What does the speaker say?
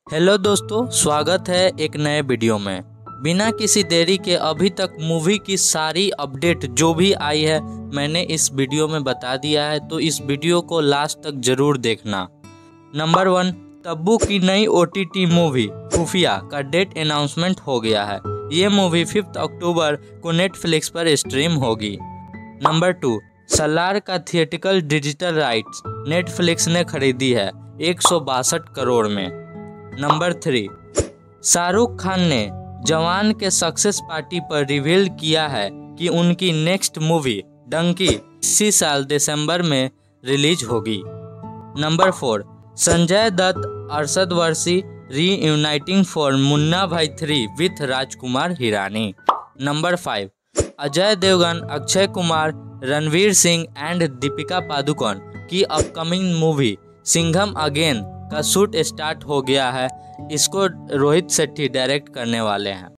Hello दोस्तों, स्वागत है एक नए वीडियो में। बिना किसी देरी के अभी तक मूवी की सारी अपडेट जो भी आई है मैंने इस वीडियो में बता दिया है, तो इस वीडियो को लास्ट तक जरूर देखना। नंबर 1, तब्बू की नई OTT मूवी खुफिया का डेट अनाउंसमेंट हो गया है। ये मूवी 5 अक्टूबर को नेटफ्लिक्स पर स्ट्रीम होगी। नंबर 2, सलार का थिएटिकल डिजिटल राइट्स नेटफ्लिक्स ने खरीदी है 162 करोड़ में। नंबर 3, शाहरुख खान ने जवान के सक्सेस पार्टी पर रिवील किया है कि उनकी नेक्स्ट मूवी डंकी इसी साल दिसंबर में रिलीज होगी। Number 4, Sanjay Dutt Arshad Warsi reuniting for Munna Bhai 3 with Rajkumar Hirani. Number 5, Ajay Devgn, Akshay Kumar, Ranveer Singh and Deepika Padukone की अपकमिंग मूवी सिंघम अगेन का शूट स्टार्ट हो गया है। इसको रोहित शेट्टी डायरेक्ट करने वाले हैं।